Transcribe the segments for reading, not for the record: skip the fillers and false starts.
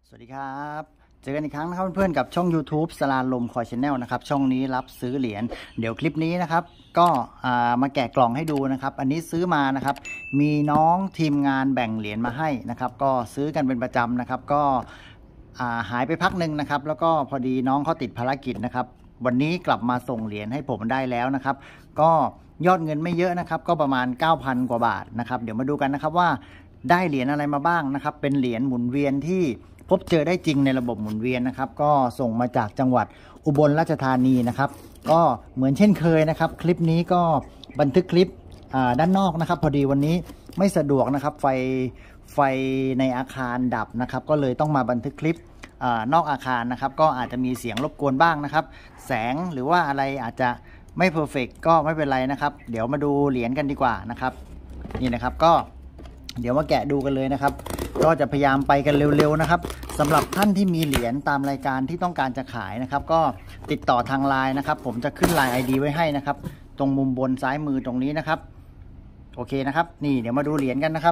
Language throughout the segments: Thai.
สวัสดีครับเจอกันอีกครั้งนะครับเพื่อนๆกับช่อง YouTube สลาลมคอยชาแนลนะครับช่องนี้รับซื้อเหรียญเดี๋ยวคลิปนี้นะครับก็มาแกะกล่องให้ดูนะครับอันนี้ซื้อมานะครับมีน้องทีมงานแบ่งเหรียญมาให้นะครับก็ซื้อกันเป็นประจำนะครับก็หายไปพักหนึ่งนะครับแล้วก็พอดีน้องเขาติดภารกิจนะครับวันนี้กลับมาส่งเหรียญให้ผมได้แล้วนะครับก็ยอดเงินไม่เยอะนะครับก็ประมาณ 9,000 กว่าบาทนะครับเดี๋ยวมาดูกันนะครับว่าได้เหรียญอะไรมาบ้างนะครับเป็นเหรียญหมุนเวียนที่พบเจอได้จริงในระบบหมุนเวียนนะครับก็ส่งมาจากจังหวัดอุบลราชธานีนะครับก็เหมือนเช่นเคยนะครับคลิปนี้ก็บันทึกคลิปด้านนอกนะครับพอดีวันนี้ไม่สะดวกนะครับไฟในอาคารดับนะครับก็เลยต้องมาบันทึกคลิปนอกอาคารนะครับก็อาจจะมีเสียงรบกวนบ้างนะครับแสงหรือว่าอะไรอาจจะไม่เพอร์เฟกต์ก็ไม่เป็นไรนะครับเดี๋ยวมาดูเหรียญกันดีกว่านะครับนี่นะครับก็เดี๋ยวมาแกะดูกันเลยนะครับก็จะพยายามไปกันเร็วๆนะครับสำหรับท่านที่มีเหรียญตามรายการที่ต้องการจะขายนะครับก็ติดต่อทางไลน์นะครับผมจะขึ้นไลน์ ID ไว้ให้นะครับตรงมุมบนซ้ายมือตรงนี้นะครับโอเคนะครับนี่เดี๋ยวมาดูเหรียญกันนะครับ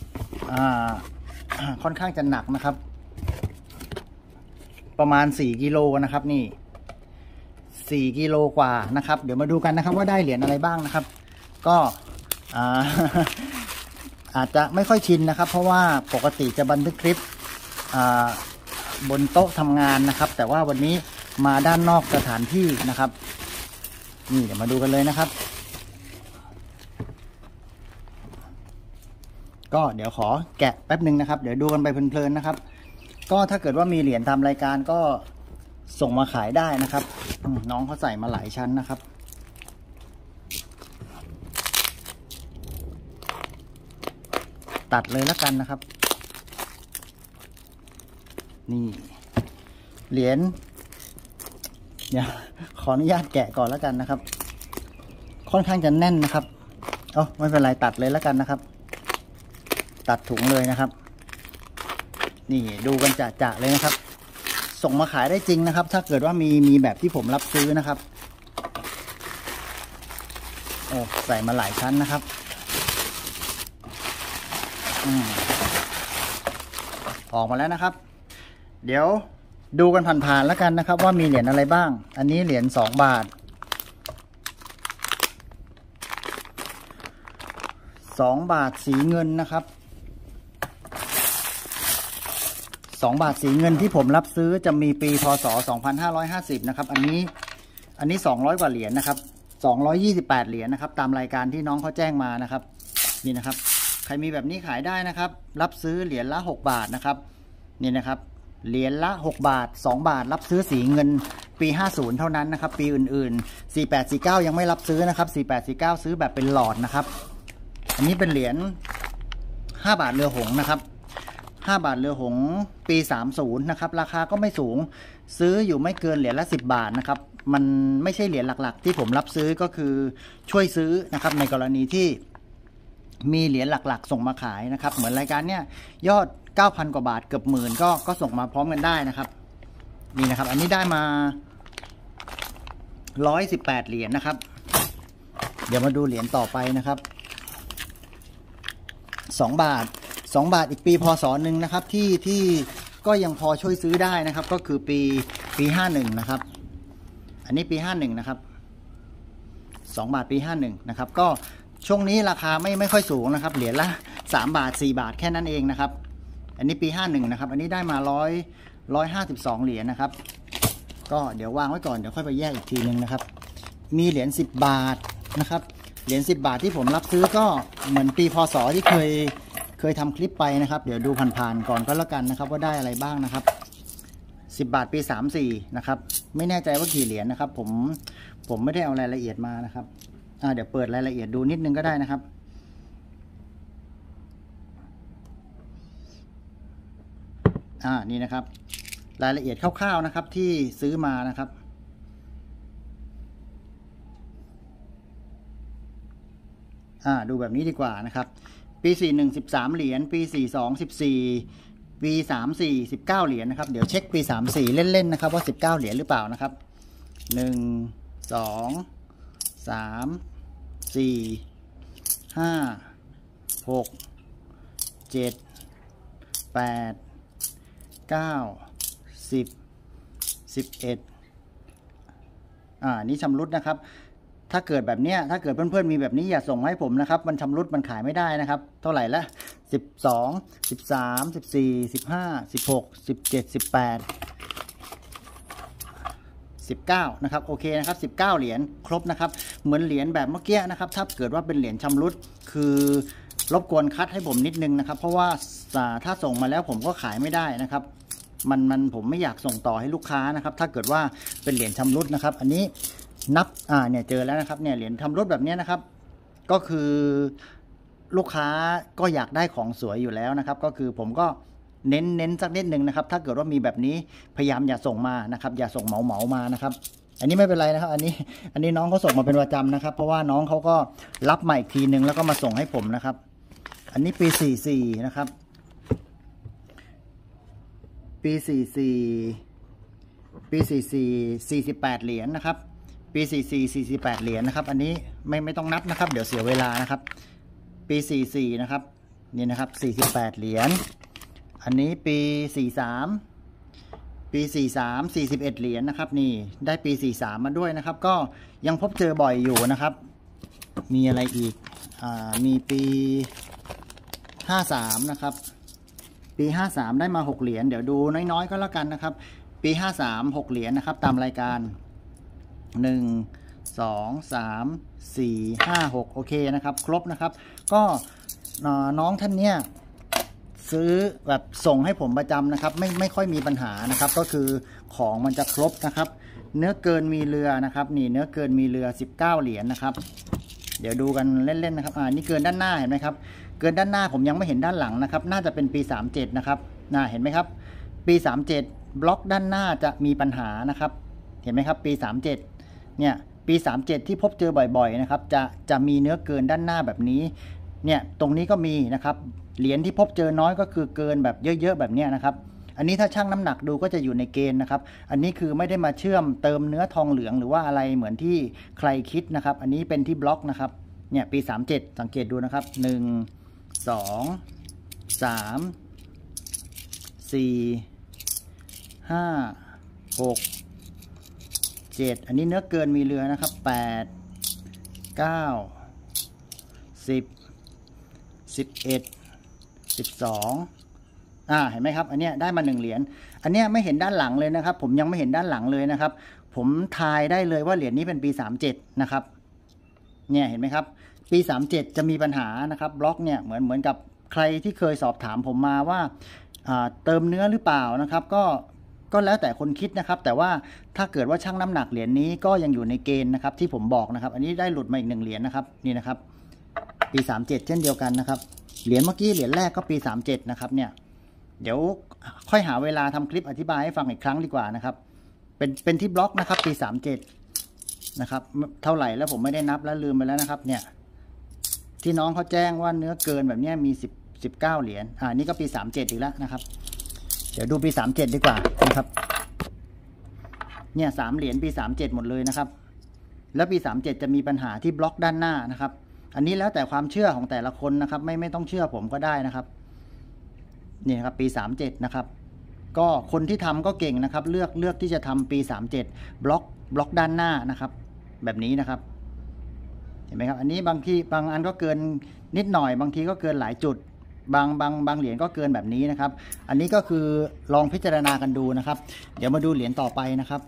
ค่อนข้างจะหนักนะครับประมาณ4 กิโลนะครับนี่4 กิโลกว่านะครับเดี๋ยวมาดูกันนะครับว่าได้เหรียญอะไรบ้างนะครับก็อาจจะไม่ค่อยชินนะครับเพราะว่าปกติจะบันทึกคลิปบนโต๊ะทำงานนะครับแต่ว่าวันนี้มาด้านนอกสถานที่นะครับนี่เดี๋ยวมาดูกันเลยนะครับก็เดี๋ยวขอแกะแป๊บหนึ่งนะครับเดี๋ยวดูกันไปเพลินๆนะครับก็ถ้าเกิดว่ามีเหรียญทำรายการก็ส่งมาขายได้นะครับน้องเขาใส่มาหลายชั้นนะครับตัดเลยแล้วกันนะครับนี่เหรียญเนี่ยขออนุญาตแกะก่อนแล้วกันนะครับค่อนข้างจะแน่นนะครับไม่เป็นไรตัดเลยแล้วกันนะครับตัดถุงเลยนะครับนี่ดูกันจะเลยนะครับส่งมาขายได้จริงนะครับถ้าเกิดว่ามีแบบที่ผมรับซื้อนะครับใส่มาหลายชั้นนะครับออกมาแล้วนะครับเดี๋ยวดูกันผ่านๆแล้วกันนะครับว่ามีเหรียญอะไรบ้างอันนี้เหรียญ2 บาท2 บาทสีเงินนะครับ2 บาทสีเงินที่ผมรับซื้อจะมีปีพ.ศ. 2550นะครับอันนี้200 กว่าเหรียญนะครับ228 เหรียญนะครับตามรายการที่น้องเขาแจ้งมานะครับนี่นะครับใครมีแบบนี้ขายได้นะครับรับซื้อเหรียญละ6 บาทนะครับนี่นะครับเหรียญละ6 บาท2 บาทรับซื้อสีเงินปี50เท่านั้นนะครับปีอื่นๆ4849ยังไม่รับซื้อนะครับ4849ซื้อแบบเป็นหลอดนะครับอันนี้เป็นเหรียญ5 บาทเรือหงส์นะครับ5 บาทเรือหงส์ปี30นะครับราคาก็ไม่สูงซื้ออยู่ไม่เกินเหรียญละ10 บาทนะครับมันไม่ใช่เหรียญหลักๆที่ผมรับซื้อก็คือช่วยซื้อนะครับในกรณีที่มีเหรียญหลักๆส่งมาขายนะครับเหมือนรายการเนี้ยยอด 9,000 กว่าบาทเกือบ10,000ก็ส่งมาพร้อมกันได้นะครับนี่นะครับอันนี้ได้มา118 เหรียญนะครับเดี๋ยวมาดูเหรียญต่อไปนะครับ2 บาท2 บาทอีกปีพ.ศ. หนึ่งนะครับที่ก็ยังพอช่วยซื้อได้นะครับก็คือปี51นะครับอันนี้ปี51นะครับ2 บาทปี51นะครับก็ช่วงนี้ราคาไม่ค่อยสูงนะครับเหรียญละ3 บาท4 บาทแค่นั้นเองนะครับอันนี้ปี51นะครับอันนี้ได้มา152 เหรียญนะครับก็เดี๋ยววางไว้ก่อนเดี๋ยวค่อยไปแยกอีกทีนึงนะครับมีเหรียญ10 บาทนะครับเหรียญ10 บาทที่ผมรับซื้อก็เหมือนปีพ.ศ. ที่เคยทำคลิปไปนะครับเดี๋ยวดูผ่านๆก่อนก็แล้วกันนะครับว่าได้อะไรบ้างนะครับ10 บาทปี34นะครับไม่แน่ใจว่ากี่เหรียญนะครับผมไม่ได้เอารายละเอียดมานะครับเดี๋ยวเปิดรายละเอียดดูนิดนึงก็ได้นะครับนี่นะครับรายละเอียดคร่าวๆนะครับที่ซื้อมานะครับดูแบบนี้ดีกว่านะครับปี41 13 เหรียญปี42 14ปี34 19 เหรียญนะครับเดี๋ยวเช็คปี34เล่นๆนะครับว่า19 เหรียญหรือเปล่านะครับ1 2 3 4 5 6 7 8 9 10 11นี่ชำรุดนะครับถ้าเกิดแบบเนี้ยถ้าเกิดเพื่อนๆมีแบบนี้อย่าส่งให้ผมนะครับมันชำรุดมันขายไม่ได้นะครับเท่าไหร่ละ12 13 14 15 16 17 18 19นะครับโอเคนะครับ19เหรียญครบนะครับเหมือนเหรียญแบบเมื่อกี้นะครับถ้าเกิดว่าเป็นเหรียญชำรุดคือรบกวนคัดให้ผมนิดนึงนะครับเพราะว่าถ้าส่งมาแล้วผมก็ขายไม่ได้นะครับผมไม่อยากส่งต่อให้ลูกค้านะครับถ้าเกิดว่าเป็นเหรียญชำรุดนะครับอันนี้นับเนี่ยเจอแล้วนะครับเนี่ยเหรียญชำรุดแบบนี้นะครับก็คือลูกค้าก็อยากได้ของสวยอยู่แล้วนะครับก็คือผมก็เน้นสักนิดนึงนะครับถ้าเกิดว่ามีแบบนี้พยายามอย่าส่งมานะครับอย่าส่งเหมามานะครับอันนี้ไม่เป็นไรนะครับอันนี้น้องเขาส่งมาเป็นประจำนะครับเพราะว่าน้องเขาก็รับมาอีกทีนึงแล้วก็มาส่งให้ผมนะครับอันนี้ปี44นะครับปี44ปี44 48เหรียญนะครับปี44 48เหรียญนะครับอันนี้ไม่ต้องนับนะครับเดี๋ยวเสียเวลานะครับปี44นะครับนี่นะครับ48เหรียญอันนี้ปี43ปี43 41เหรียญนะครับนี่ได้ปี43มาด้วยนะครับก็ยังพบเจอบ่อยอยู่นะครับมีอะไรอีกมีปี53นะครับปี53ได้มา6เหรียญเดี๋ยวดูน้อยๆก็แล้วกันนะครับปี53 6เหรียญนะครับตามรายการ1 2 3 4 5 6โอเคนะครับครบนะครับก็น้องท่านเนี้ยซื้อแบบส่งให้ผมประจำนะครับไม่ค่อยมีปัญหานะครับก็คือของมันจะครบนะครับเนื้อเกินมีเรือนะครับนี่เนื้อเกินมีเรือ19เหรียญนะครับเดี๋ยวดูกันเล่นๆนะครับนี่เกินด้านหน้าเห็นไหมครับเกินด้านหน้าผมยังไม่เห็นด้านหลังนะครับน่าจะเป็นปี37นะครับเห็นไหมครับปี37บล็อกด้านหน้าจะมีปัญหานะครับเห็นไหมครับปี37เนี่ยปี37ที่พบเจอบ่อยๆนะครับจะมีเนื้อเกินด้านหน้าแบบนี้เนี่ยตรงนี้ก็มีนะครับเหรียญที่พบเจอน้อยก็คือเกินแบบเยอะๆแบบนี้นะครับอันนี้ถ้าชั่งน้ำหนักดูก็จะอยู่ในเกณฑ์นะครับอันนี้คือไม่ได้มาเชื่อมเติมเนื้อทองเหลืองหรือว่าอะไรเหมือนที่ใครคิดนะครับอันนี้เป็นที่บล็อกนะครับเนี่ยปี37สังเกตดูนะครับ1 2 3 4 5 6 7อันนี้เนื้อเกินมีเรือนะครับ8 9 10 11 12เห็นไหมครับอันเนี้ยได้มา1เหรียญอันเนี้ยไม่เห็นด้านหลังเลยนะครับผมยังไม่เห็นด้านหลังเลยนะครับผมทายได้เลยว่าเหรียญนี้เป็นปี37นะครับเนี่ยเห็นไหมครับปี37จะมีปัญหานะครับบล็อกเนี่ยเหมือนกับใครที่เคยสอบถามผมมาว่าเติมเนื้อหรือเปล่านะครับก็แล้วแต่คนคิดนะครับแต่ว่าถ้าเกิดว่าชั่งน้ำหนักเหรียญนี้ก็ยังอยู่ในเกณฑ์นะครับที่ผมบอกนะครับอันนี้ได้หลุดมาอีก1เหรียญนะครับนี่นะครับปี37เช่นเดียวกันนะครับเหรียญเมื่อกี้เหรียญแรกก็ปี37นะครับเนี่ยเดี๋ยวค่อยหาเวลาทำคลิปอธิบายให้ฟังอีกครั้งดีกว่านะครับเป็นที่บล็อกนะครับปี37นะครับเท่าไหร่แล้วผมไม่ได้นับแล้วลืมไปแล้วนะครับเนี่ยที่น้องเขาแจ้งว่าเนื้อเกินแบบนี้มี19เหรียญนี่ก็ปี37อีกแล้วนะครับเดี๋ยวดูปี37ดีกว่านะครับเนี่ย3เหรียญปี37หมดเลยนะครับแล้วปี37จะมีปัญหาที่บล็อกด้านหน้านะครับอันนี้แล้วแต่ความเชื่อของแต่ละคนนะครับไม่ต้องเชื่อผมก็ได้นะครับนี่นะครับปี37นะครับก็คนที่ทำก็เก่งนะครับเลือกที่จะทำปี37บล็อกด้านหน้านะครับแบบนี้นะครับเห็นไหมครับอันนี้บางอันก็เกินนิดหน่อยบางทีก็เกินหลายจุดบางเหรียญก็เกินแบบนี้นะครับอันนี้ก็คือลองพิจารณากันดูนะครับเดี๋ยวมาดูเหรียญต่อไปนะครับ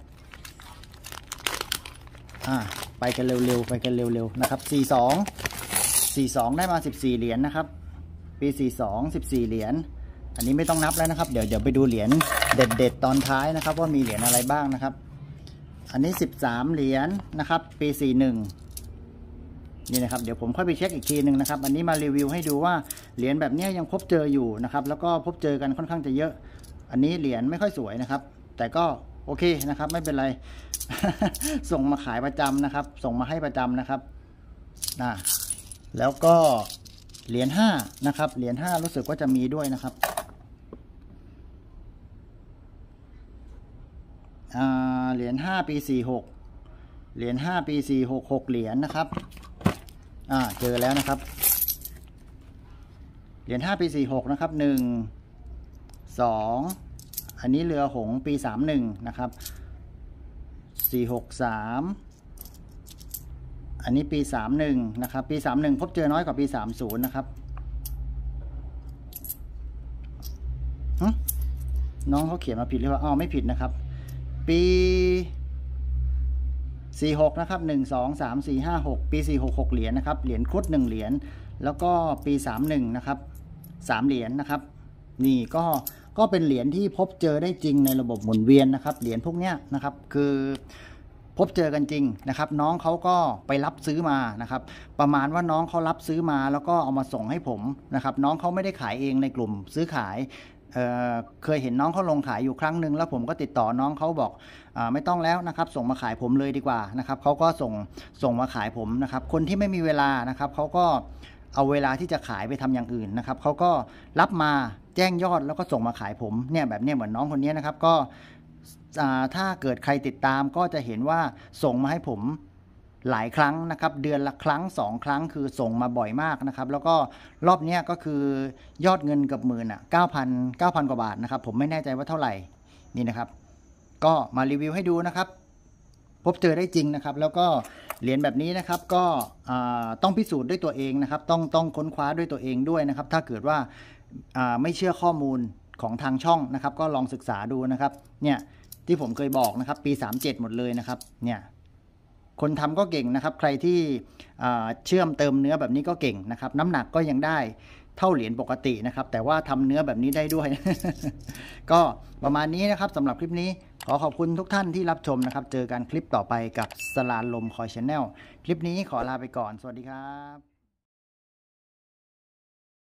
ไปกันเร็วๆนะครับ42ได้มา14เหรียญนะครับปี42 14เหรียญอันนี้ไม่ต้องนับแล้วนะครับเดี๋ยวไปดูเหรียญเด็ดตอนท้ายนะครับว่ามีเหรียญอะไรบ้างนะครับอันนี้13เหรียญนะครับปี41นี่นะครับเดี๋ยวผมค่อยไปเช็คอีกทีหนึ่งนะครับอันนี้มารีวิวให้ดูว่าเหรียญแบบนี้ยังพบเจออยู่นะครับแล้วก็พบเจอกันค่อนข้างจะเยอะอันนี้เหรียญไม่ค่อยสวยนะครับแต่ก็โอเคนะครับไม่เป็นไร ส่งมาขายประจำนะครับส่งมาให้ประจำนะครับแล้วก็เหรียญ5นะครับเหรียญ5รู้สึกว่าจะมีด้วยนะครับเหรียญ5ปี46เหรียญ5ปี46 6เหรียญนะครับเจอแล้วนะครับเหรียญ5ปี46นะครับ1 2 อันนี้เรือหงปี31นะครับ463อันนี้ปี31นะครับปี31พบเจอน้อยกว่าปี30นะครับน้องเขาเขียนมาผิดหรือเปล่าไม่ผิดนะครับปี46นะครับ1 2 3 4 5 6ปี46 6เหรียญนะครับเหรียญครุฑ1เหรียญแล้วก็ปี31นะครับ3เหรียญนะครับนี่ก็เป็นเหรียญที่พบเจอได้จริงในระบบหมุนเวียนนะครับเหรียญพวกเนี้ยนะครับคือพบเจอกันจริงนะครับน้องเขาก็ไปรับซื้อมานะครับประมาณว่าน้องเขารับซื้อมาแล้วก็เอามาส่งให้ผมนะครับน้องเขาไม่ได้ขายเองในกลุ่มซื้อขายเคยเห็นน้องเขาลงขายอยู่ครั้งหนึ่งแล้วผมก็ติดต่อน้องเขาบอกไม่ต้องแล้วนะครับส่งมาขายผมเลยดีกว่านะครับเขาก็ส่งมาขายผมนะครับคนที่ไม่มีเวลานะครับเขาก็เอาเวลาที่จะขายไปทำอย่างอื่นนะครับเขาก็รับมาแจ้งยอดแล้วก็ส่งมาขายผมเนี่ยแบบเนี้ยเหมือนน้องคนนี้นะครับก็ถ้าเกิดใครติดตามก็จะเห็นว่าส่งมาให้ผมหลายครั้งนะครับเดือนละครั้ง2ครั้งคือส่งมาบ่อยมากนะครับแล้วก็รอบนี้ก็คือยอดเงินกับหมื่น9,000 กว่าบาทนะครับผมไม่แน่ใจว่าเท่าไหร่นี่นะครับก็มารีวิวให้ดูนะครับพบเจอได้จริงนะครับแล้วก็เหรียญแบบนี้นะครับก็ต้องพิสูจน์ด้วยตัวเองนะครับต้องค้นคว้าด้วยตัวเองด้วยนะครับถ้าเกิดว่าไม่เชื่อข้อมูลของทางช่องนะครับก็ลองศึกษาดูนะครับเนี่ยที่ผมเคยบอกนะครับปี37หมดเลยนะครับเนี่ยคนทำก็เก่งนะครับใครที่เชื่อมเติมเนื้อแบบนี้ก็เก่งนะครับน้ำหนักก็ยังได้เท่าเหรียญปกตินะครับแต่ว่าทำเนื้อแบบนี้ได้ด้วย ก็ประมาณนี้นะครับสำหรับคลิปนี้ขอขอบคุณทุกท่านที่รับชมนะครับเจอกันคลิปต่อไปกับสลาลมคอยชาแนลคลิปนี้ขอลาไปก่อนสวัสดีครับ